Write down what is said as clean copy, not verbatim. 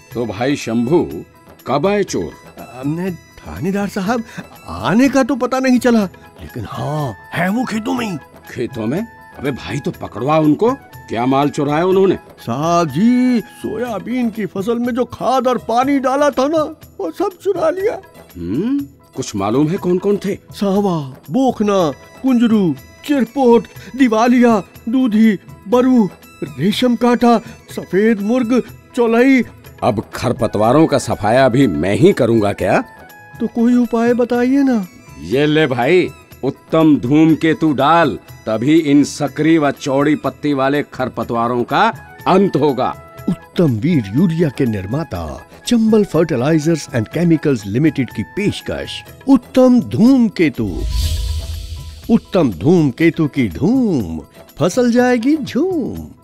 तो भाई शंभू, कब आए चोर? हमने थानेदार साहब, आने का तो पता नहीं चला, लेकिन हाँ है वो खेतों में ही। खेतों में? अबे भाई तो पकड़वा उनको। क्या माल चुराया उन्होंने? साहब जी, सोयाबीन की फसल में जो खाद और पानी डाला था ना, वो सब चुरा लिया। कुछ मालूम है कौन कौन थे? सावा, बोखना, कुंजरू, चिरपोट, दिवालिया, दूधी, बरू, रेशम कांटा, सफेद मुर्ग, चौलाई। अब खरपतवारों का सफाया भी मैं ही करूंगा क्या? तो कोई उपाय बताइए ना। ये ले भाई, उत्तम धूमकेतु डाल, तभी इन सकरी व चौड़ी पत्ती वाले खरपतवारों का अंत होगा। उत्तम वीर यूरिया के निर्माता Chambal fertilisers and chemicals limited की पेशकश उत्तम धूमकेतु। उत्तम धूमकेतु की धूम, फसल जाएगी झूम।